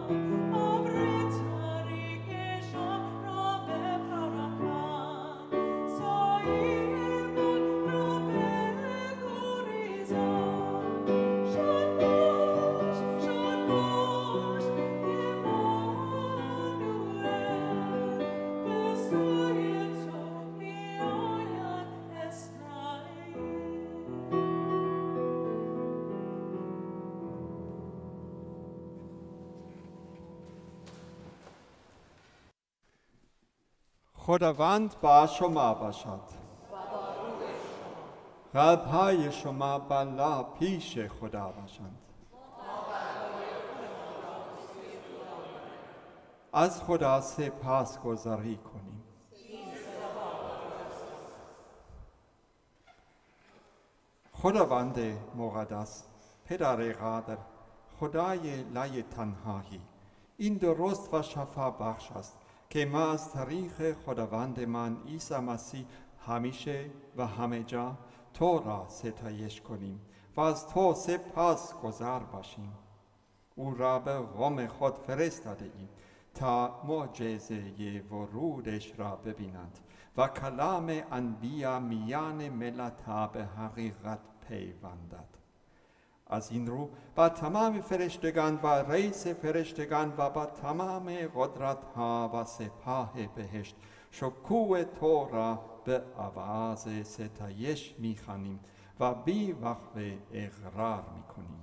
خداوند با شما باشد. قلب‌های شما بالا پیش خدا باشند. از خدا سپاسگزاری کنیم. خداوند مقدس، پدر قادر، خدای لای تنهایی، این درست و شفا بخش است که ما از طریق خداوندمان عیسی مسیح همیشه و همه جا تو را ستایش کنیم و از تو سپاس گزار باشیم. او را به قوم خود فرستاده ایم تا معجزه ورودش را ببینند و کلام انبیا میان ملت‌ها به حقیقت پیوندد. از این رو با تمام فرشتگان و رئیس فرشتگان و با تمام قدرت‌ها و سپاه بهشت شکوه تو را به آواز ستایش می‌خوانیم و بی وقفه اقرار می‌کنیم.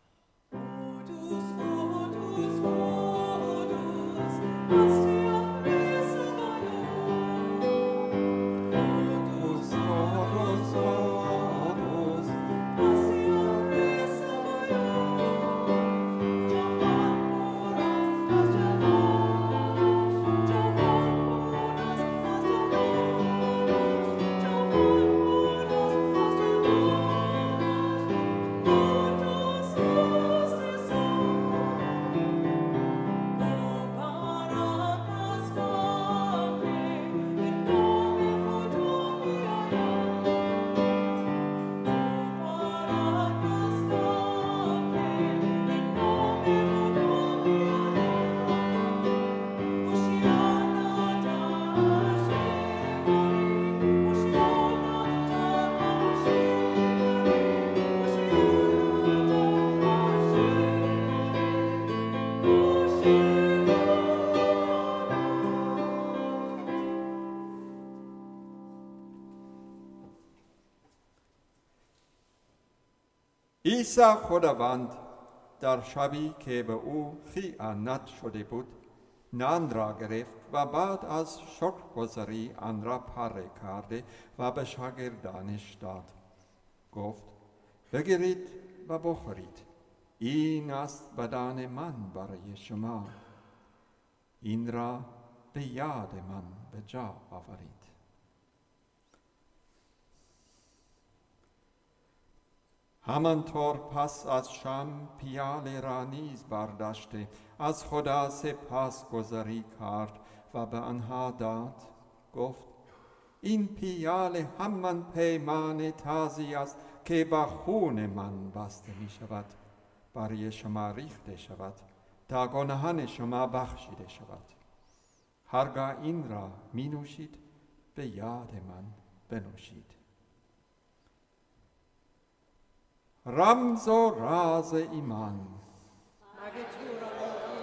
عیسی خداوند در شبی که به او خیانت شده بود نان را گرفت و بعد از شکرگزاری آن را پاره کرده و به شاگردانش داد. گفت: بگیرید و بخورید، این است بدن من برای شما، این را به یاد من به جا آورید. همانطور پس از شام پیاله را نیز برداشته از خدا سپاس گذاری کرد و به آنها داد. گفت: این پیاله همان پیمان تازه است که با خون من بسته می شود، برای شما ریخته شود تا گناهان شما بخشیده شود. هرگاه این را می نوشید به یاد من بنوشید. رمز و راز ایمان. اگه تو را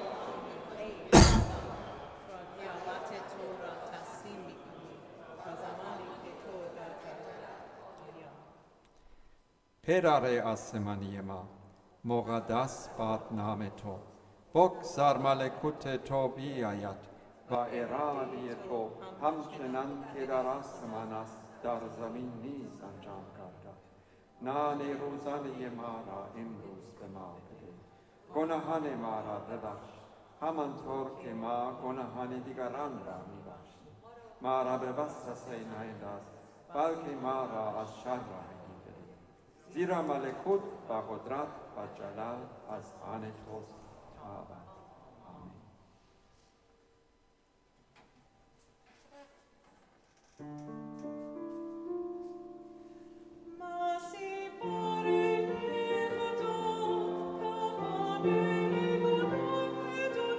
را قیامت تو را تسلیم می‌کنی تا زمانی که تو در دنیا. پدر آسمانی ما، مقدس باد نام تو، بگذار ملکوت تو بیاید و اراده تو همچنان که در آسمان است در زمین نیز انجام گردد. نان روزانه ما را امروز به ما بده. گناهان ما را ببخش همانطور که ما گناهان دیگران را می‌بخشیم. ما را به وسوسه نینداز، بلکه ما را از شر رهایی بده، زیرا ملکوت و قدرت و جلال از آن توست تا ابد. آمین. Merci pour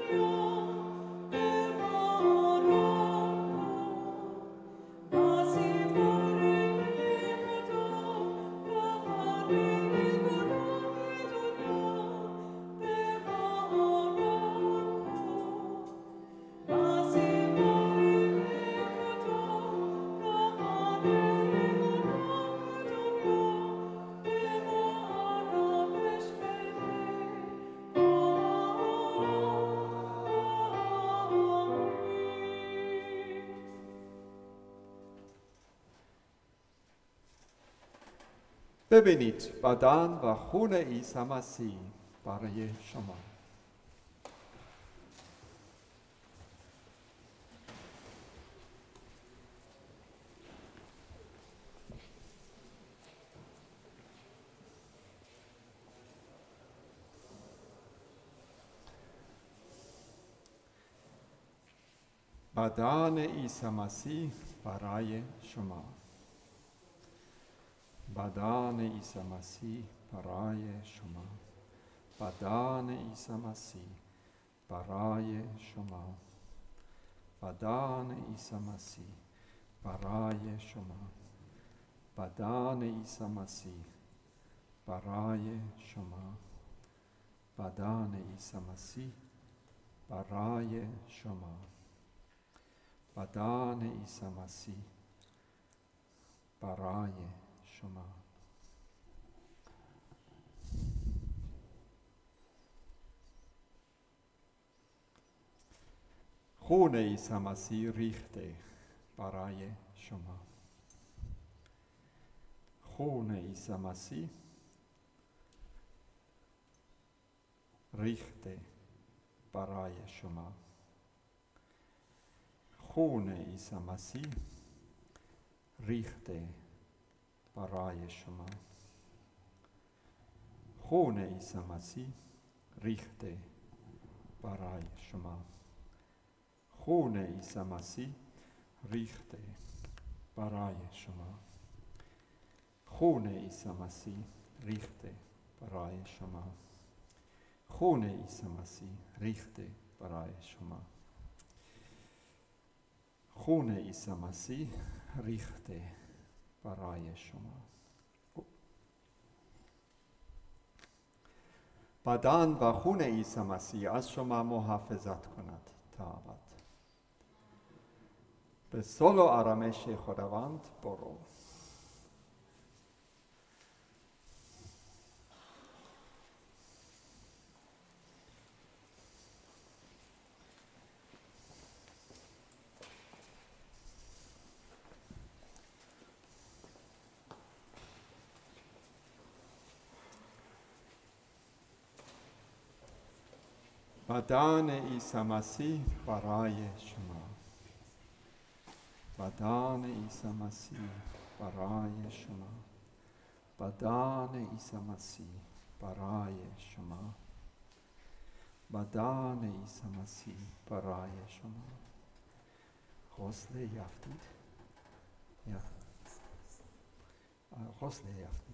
ببینید بدن و خون عیسی مسیح برای شما. بدن عیسی مسیح برای شما. بدن عیسی مسیح برای شما. بدن عیسی مسیح برای شما. بدن عیسی مسیح برای شما. بدن عیسی مسیح برای شما. بدن عیسی مسیح برای شما. بدن عیسی مسیح برای شما. خون عیسی مسیح ریخته برای شما. خون عیسی مسیح ریخته برای شما. خون عیسی مسیح ریخته برای شما. خون عیسی مسیح ریخته برای شما. خون عیسی مسیح ریخته برای شما. خون عیسی مسیح ریخته برای شما. خون عیسی مسیح ریخته برای شما. خون عیسی مسیح ریخته برای شما. بدن و خون عیسی مسیح از شما محافظت کند تا ابد. به صلح و آرامش خداوند برو. بدن عیسی مسیح برای شما. بدن عیسی مسیح برای شما. بدن عیسی مسیح برای شما. بدن عیسی مسیح برای شما. غسل یافتید؟ یا غسل یافتید.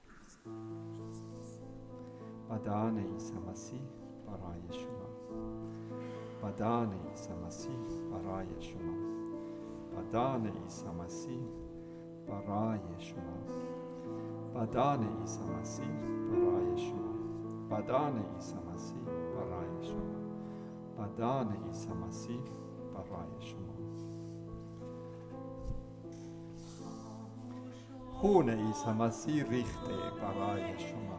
بدن عیسی مسیح برای شما. بدن عیسی مسیح برای شما. بدن عیسی مسیح برای شما. بدن عیسی مسیح برای شما. بدن عیسی مسیح برای شما. بدن عیسی مسیح برای شما. خون عیسی مسیح ریخته برای شما.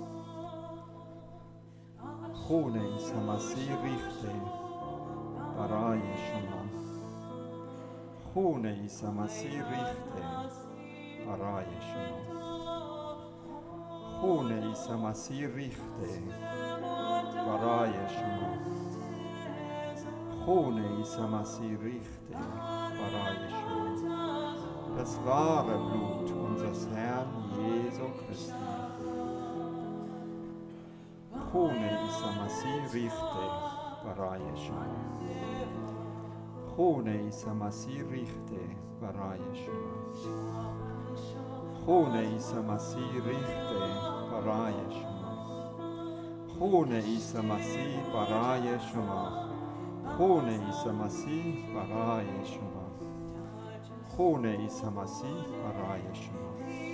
خون عیسی مسیح ریخته برای شما. خون عیسی مسیح ریخته برای شما. خون عیسی مسیح ریخته برای شما. خون عیسی مسیح ریخته برای شما. Das wahre Blut unseres Herrn Jesu Christi. خون عیسی مسیح ریخته برای شما. خون عیسی مسیح ریخته برای شما. خون عیسی مسیح ریخته برای شما. خون عیسی مسیح برای شما. خون عیسی مسیح برای شما. خون عیسی مسیح برای شما.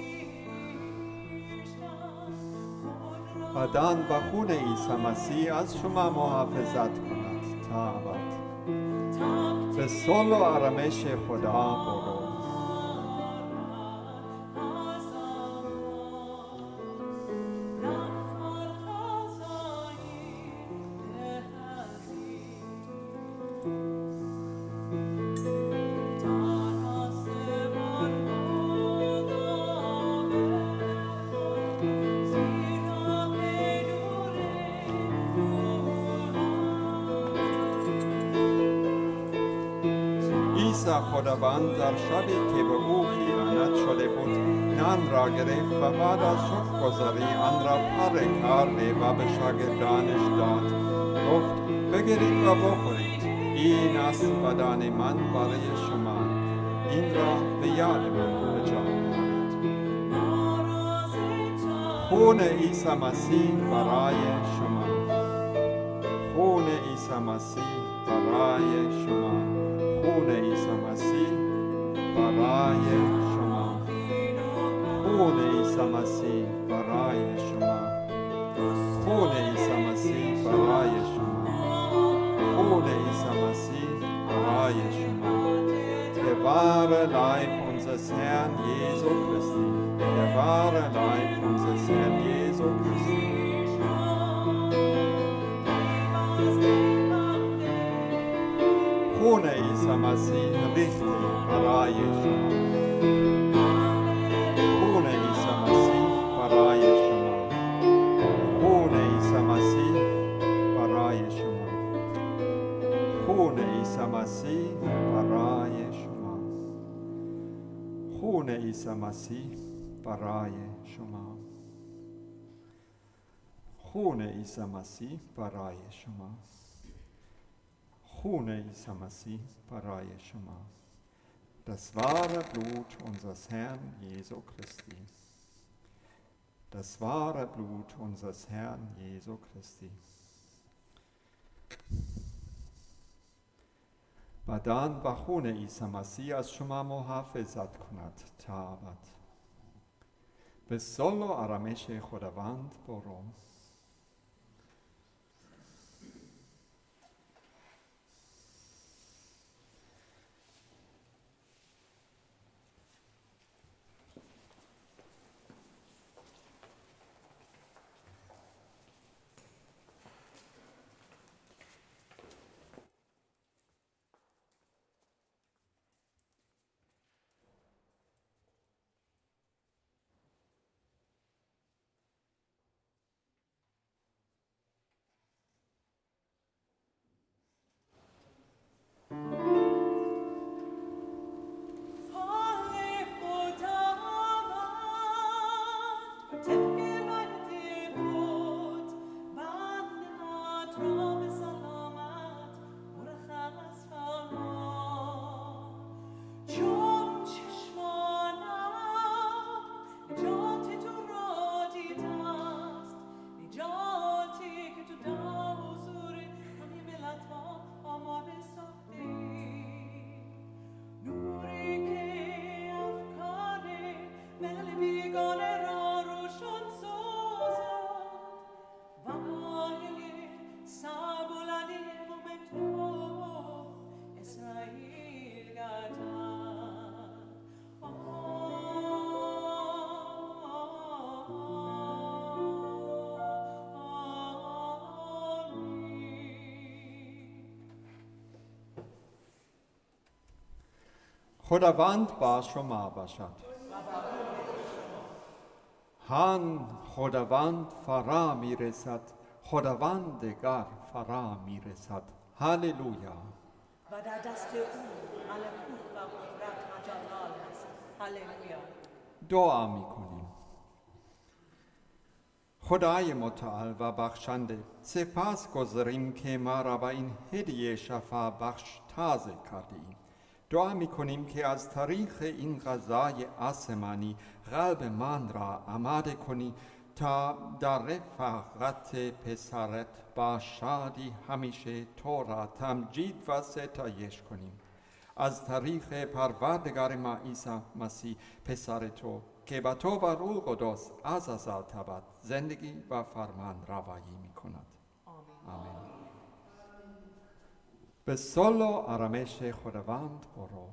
بدن و خون عیسی مسیح از شما محافظت کند تا ابد. به صلح و آرامش خدا برو. عیسی خداوند در شبی که به او خیانت شده بود نان را گرفت و بعد از شکرگزاری آن را پاره کرده و به شاگردانش داد. گفت بگیرید و بخورید، این است بدن من برای شما، این را به یاد من بجا. خون عیسی مسیح برای شما، خون عیسی مسیح برای شما، خون عیسی مسیح برای شما، خون عیسی مسیح برای شما، خون عیسی مسیح برای شما، خون عیسی مسیح برای شما. Det wahre Leib unseres Herrn Jesu Christi, der wahre Leib unseres Herrn Jesu Christi. خون عیسی مسیح ریخته برای شما، خون عیسی مسیح برای شما، خون عیسی مسیح برای شما، خون عیسی مسیح برای شما، خون عیسی مسیح برای شما، خون عیسی مسیح برای شما، خون عیسی مسیح برای شما. Das wahre Blut unseres Herrn Jesu Christi. Das wahre Blut unseres Herrn Jesu Christi. بدن و خون عیسی مسیح از شما محافظت کند تا ابد. به صلح و آرامش خداوند برو. خداوند با شما باشد. هان خداوند فرا میرسد، خداوندگار فرا میرسد. هللویا. و در دست او ملکوت و قدرت و جلال است. هللویا. دعا میکنیم. خدای متعال و بخشنده، سپاس گذاریم که ما را به این هدیه شفا بخش تازه کردیم. دعا میکنیم که از طریق این غذای آسمانی قلب من را آماده کنی تا در رفاقت پسرت با شادی همیشه تو را تمجید و ستایش کنیم. از طریق پروردگار ما عیسی مسیح پسر تو که با تو و روح قدس از ازل تا ابد زندگی و فرمان روایی می کند. آمین. به صلح و آرامش خداوند برو.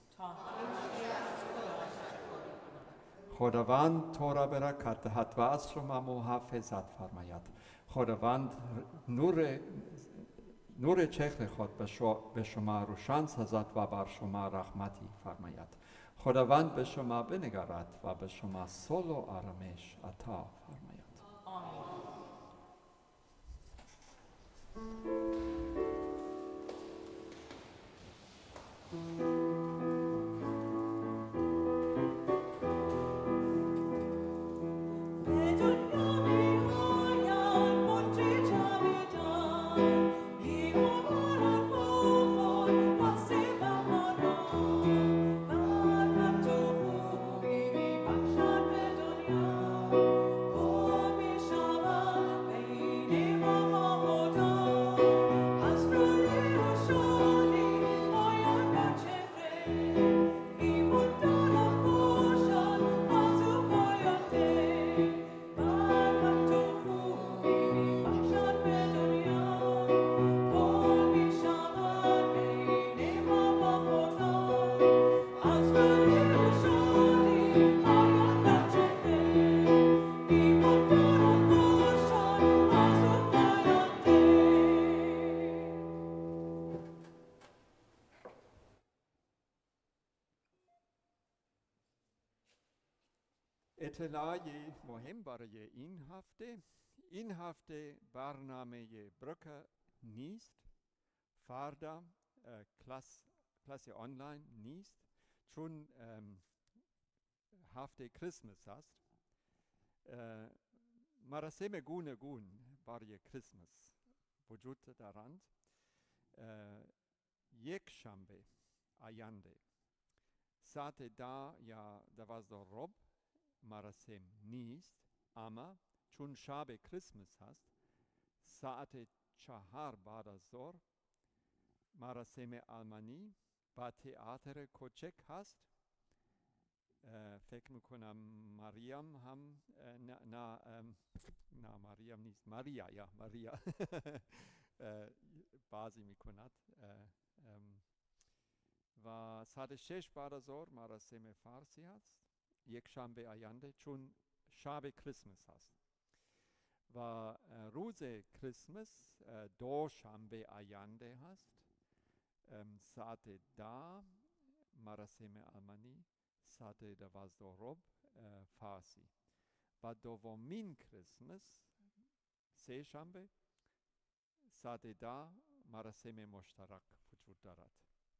خداوند تو را برکت دهد و از شما محافظت فرماید. خداوند نور چهره خود به شما روشن سازد و بر شما رحمتی فرماید. خداوند به شما بنگرد و به شما صلح و آرامش عطا فرماید. آمین. اطلاع مهم برای این هفته برنامه برکه نیست. فردا کلاس آنلاین نیست چون هفته کریسمس است. مراسم گوناگون برای کریسمس وجود دارند. یک شنبه آینده ساعت 10 یا 12 مراسم نیست، اما چون شب کریسمس هست ساعت 4 بعد از ظهر مراسم آلمانی با تئاتر کوچک هست. فکر میکنم مریم هم نه مریم نیست، ماریا بازی میکند. و ساعت 6 بعد از ظهر مراسم فارسی هست. یک شنبه آینده چون شب کریسمس هست و روز کریسمس دو شنبه آینده هست. ساعت 10 مراسم آلمانی، ساعت 12 فارسی. و دومین کریسمس سه شنبه ساعت 10 مراسم مشترک وجود دارد.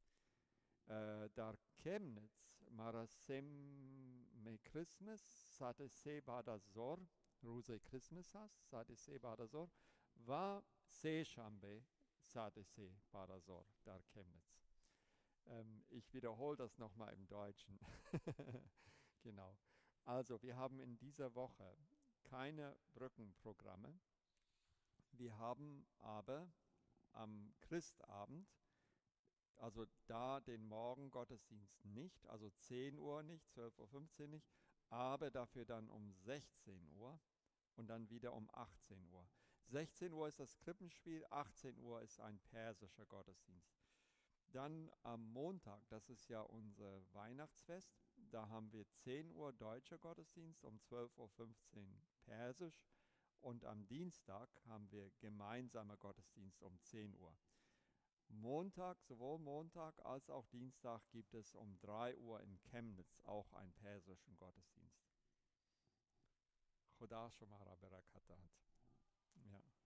در کمنتس مراسم کریسمس ساعت 3 بعد از ظهر روز کریسمس هست، ساعت 3 بعد از ظهر و سه شنبه ساعت 3 بعد از ظهر در Chemnitz. Ich wiederhole das nochmal im Deutschen. Genau. Also, wir haben in dieser Woche keine Brückenprogramme. Wir haben aber am Christabend, also da den Morgengottesdienst nicht, also 10 Uhr nicht, 12:15 Uhr nicht, aber dafür dann um 16 Uhr und dann wieder um 18 Uhr. 16 Uhr ist das Krippenspiel, 18 Uhr ist ein persischer Gottesdienst. Dann am Montag, das ist ja unser Weihnachtsfest, da haben wir 10 Uhr deutscher Gottesdienst, um 12:15 Uhr persisch und am Dienstag haben wir gemeinsamer Gottesdienst um 10 Uhr. Montag, sowohl Montag als auch Dienstag gibt es um 3 Uhr in Chemnitz auch einen persischen Gottesdienst. خدا شما را برکت دهد. Ja.